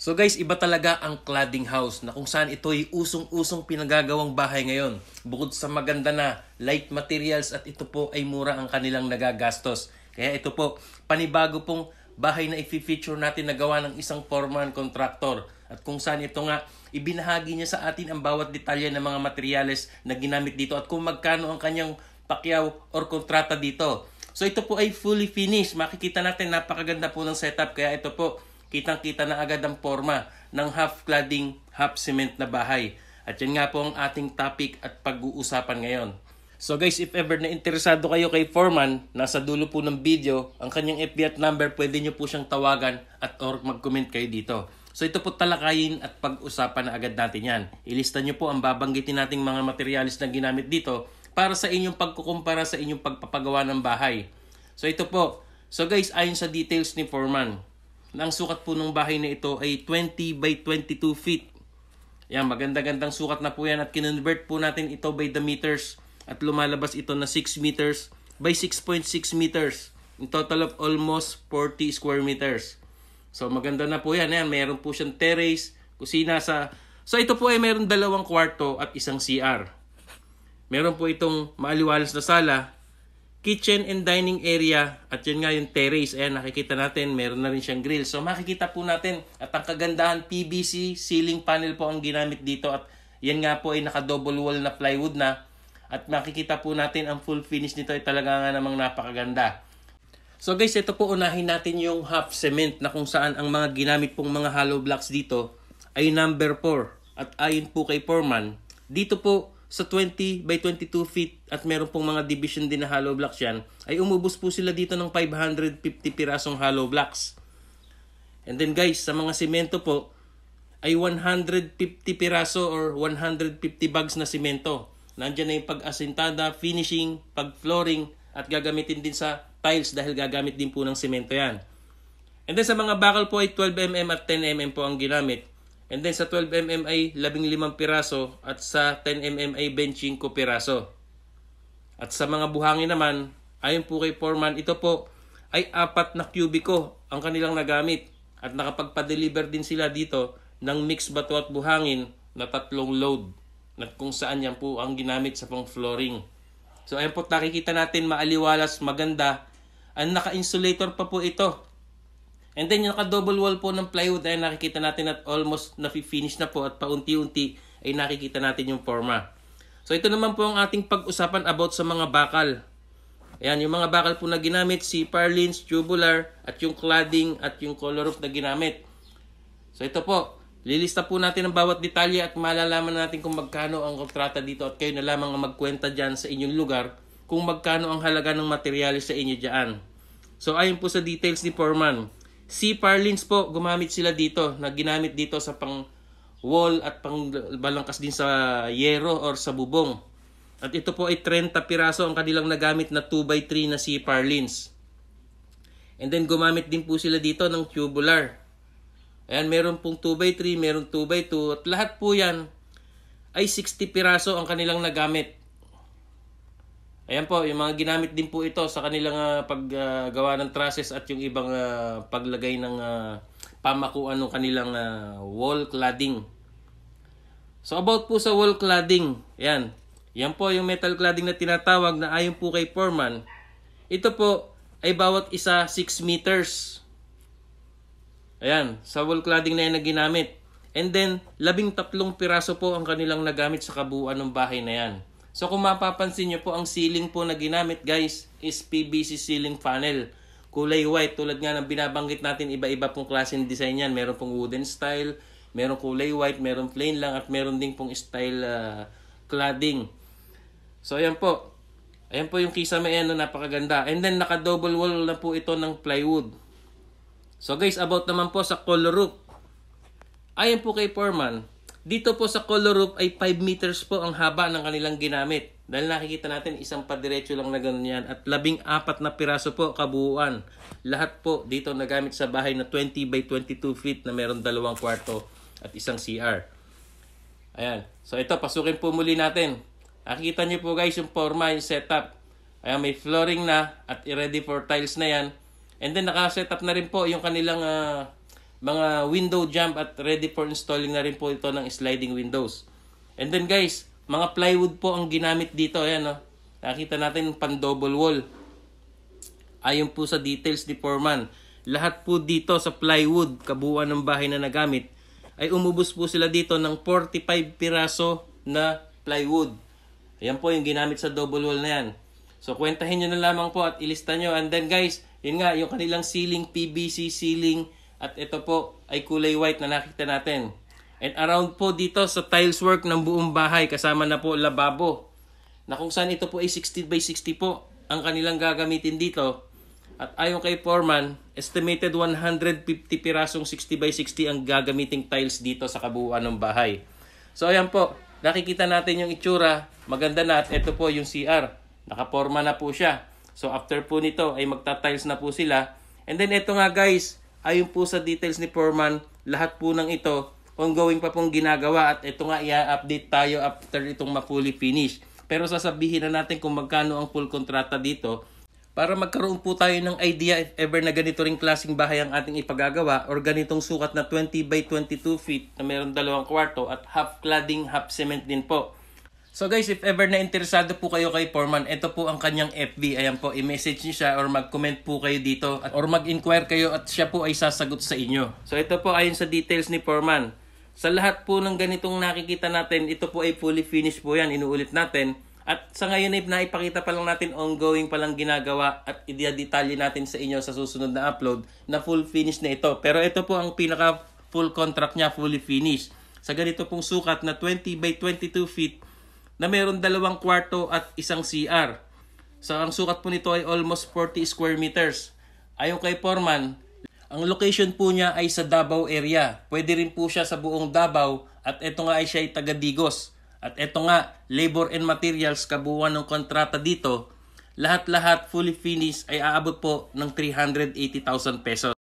So guys, iba talaga ang cladding house na kung saan ito'y usong-usong pinagagawang bahay ngayon. Bukod sa maganda na light materials at ito po ay mura ang kanilang nagagastos. Kaya ito po, panibago pong bahay na i-feature natin na gawa ng isang foreman contractor. At kung saan ito nga, ibinahagi niya sa atin ang bawat detalye ng mga materyales na ginamit dito at kung magkano ang kanyang pakyaw or kontrata dito. So ito po ay fully finished. Makikita natin napakaganda po ng setup. Kaya ito po, kitang-kita na agad ang forma ng half cladding, half cement na bahay. At yan nga po ang ating topic at pag-uusapan ngayon. So guys, if ever na interesado kayo kay Foreman, nasa dulo po ng video, ang kanyang FB at number, pwede nyo po siyang tawagan at or mag-comment kayo dito. So ito po talakayin at pag-usapan na agad natin yan. Ilista nyo po ang babanggitin nating mga materialis na ginamit dito para sa inyong pagkukumpara sa inyong pagpapagawa ng bahay. So ito po. So guys, ayon sa details ni Foreman, ang sukat po ng bahay na ito ay 20 by 22 feet. Yan, maganda-gandang sukat na po yan at kinonvert po natin ito by the meters at lumalabas ito na 6 meters by 6.6 meters. In total of almost 40 square meters. So maganda na po yan. Yan, mayroon po siyang terrace, kusina sa... So ito po ay mayroon 2 kwarto at isang CR. Meron po itong maaliwalas na sala, kitchen and dining area, at yun nga yung terrace. Ayan, nakikita natin, meron na rin siyang grill. So makikita po natin, at ang kagandahan, PVC ceiling panel po ang ginamit dito. At yan nga po ay naka-double wall na plywood na. At makikita po natin, ang full finish nito ay talaga nga namang napakaganda. So guys, ito po unahin natin yung half cement na kung saan ang mga ginamit pong mga hollow blocks dito ay number 4. At ayon po kay Foreman, dito po sa 20 by 22 feet at meron pong mga division din na hollow blocks yan, ay umubos po sila dito ng 550 pirasong hollow blocks. And then guys, sa mga semento po, ay 150 piraso or 150 bags na semento. Nandiyan na yung pag-asintada, finishing, pag-flooring, at gagamitin din sa tiles dahil gagamit din po ng semento yan. And then sa mga bakal po ay 12mm at 10mm po ang ginamit. And then sa 12mm ay 15 piraso at sa 10mm ay 25 piraso. At sa mga buhangin naman, ayon po kay Foreman, ito po ay 4 na kubiko ang kanilang nagamit. At nakapagpa-deliver din sila dito ng mixed bato at buhangin na 3 load. At kung saan yan po ang ginamit sa pang flooring. So ayun po, nakikita natin maaliwalas, maganda. Ang naka-insulator pa po ito. And then yung naka-double wall po ng plywood ay nakikita natin at almost na-finish na po at paunti-unti ay nakikita natin yung forma. So ito naman po ang ating pag-usapan about sa mga bakal. Ayan, yung mga bakal po na ginamit, si purlins, tubular, at yung cladding at yung color roof na ginamit. So ito po, lilista po natin ang bawat detalye at malalaman natin kung magkano ang kontrata dito at kayo na lamang ang magkwenta dyan sa inyong lugar kung magkano ang halaga ng materyales sa inyo dyan. So ayon po sa details ni Foreman, si purlins po, gumamit sila dito, na ginamit dito sa pang wall at pang balangkas din sa yero or sa bubong. At ito po ay 30 piraso ang kanilang nagamit na 2x3 na si purlins. And then gumamit din po sila dito ng tubular. Ayan, meron pong 2x3, meron 2x2 at lahat po yan ay 60 piraso ang kanilang nagamit. Ayan po, yung mga ginamit din po ito sa kanilang paggawa ng trusses at yung ibang paglagay ng pamakuan ng kanilang wall cladding. So about po sa wall cladding, yan. Yan po yung metal cladding na tinatawag na ayon po kay Foreman. Ito po ay bawat isa 6 meters. Ayan, sa wall cladding na yan na ginamit. And then, 13 piraso po ang kanilang nagamit sa kabuuan ng bahay na yan. So kung mapapansin nyo po, ang ceiling po na ginamit guys is PVC ceiling panel. Kulay white, tulad nga ng binabanggit natin, iba-iba pong klase ng design yan. Meron pong wooden style, meron kulay white, meron plain lang, at meron din pong style cladding. So ayan po. Ayan po yung kisame yan, napakaganda. And then naka-double wall na po ito ng plywood. So guys, about naman po sa color roof. Ayan po kay Foreman, dito po sa color roof ay 5 meters po ang haba ng kanilang ginamit. Dahil nakikita natin isang padiretso lang na ganun yan. At 14 na piraso po kabuuan. Lahat po dito nagamit sa bahay na 20 by 22 feet na meron 2 kwarto at isang CR. Ayan. So ito, pasukin po muli natin. Nakikita nyo po guys yung forma, yung setup. Ayan, may flooring na at ready for tiles na yan. And then naka-setup na rin po yung kanilang mga window jump at ready for installing na rin po ito ng sliding windows. And then guys, mga plywood po ang ginamit dito. Ayan, no? Nakita natin pan double wall. Ayon po sa details ni Foreman, lahat po dito sa plywood, kabuuan ng bahay na nagamit, ay umubos po sila dito ng 45 piraso na plywood. Ayan po yung ginamit sa double wall na yan. So kwentahin nyo na lamang po at ilista nyo. And then guys, yun nga, yung kanilang ceiling, PVC ceiling, at ito po ay kulay white na nakita natin. And around po dito sa tiles work ng buong bahay, kasama na po lababo, na kung saan ito po ay 60 by 60 po ang kanilang gagamitin dito. At ayon kay Foreman, estimated 150 pirasong 60 by 60 ang gagamiting tiles dito sa kabuuan ng bahay. So ayan po, nakikita natin yung itsura, maganda na, at ito po yung CR. Nakaporma na po siya. So after po nito ay magta-tiles na po sila. And then ito nga guys, ayon po sa details ni Foreman, lahat po ng ito ongoing pa pong ginagawa, at ito nga i-update tayo after itong ma-fully finish. Pero sasabihin na natin kung magkano ang full kontrata dito para magkaroon po tayo ng idea if ever na ganito ring klaseng bahay ang ating ipagagawa or ganitong sukat na 20 by 22 feet na mayroong 2 kwarto at half cladding, half cement din po. So guys, if ever na interesado po kayo kay Foreman, ito po ang kanyang FB. Ayan po, i-message niyo siya or mag-comment po kayo dito or mag-inquire kayo at siya po ay sasagot sa inyo. So ito po ayon sa details ni Foreman. Sa lahat po ng ganitong nakikita natin, ito po ay fully finished po yan, inuulit natin. At sa ngayon ay naipakita pa lang natin, ongoing pa lang ginagawa at i-detalye natin sa inyo sa susunod na upload na full finish na ito. Pero ito po ang pinaka full contract niya, fully finished. Sa ganito pong sukat na 20 by 22 feet na mayroon 2 kwarto at 1 CR. So ang sukat po nito ay almost 40 square meters. Ayon kay Foreman, ang location po niya ay sa Davao area. Pwede rin po siya sa buong Davao at ito nga ay siya ay taga Digos. At ito nga, labor and materials, kabuuan ng kontrata dito, lahat-lahat fully finished ay aabot po ng 380,000 pesos.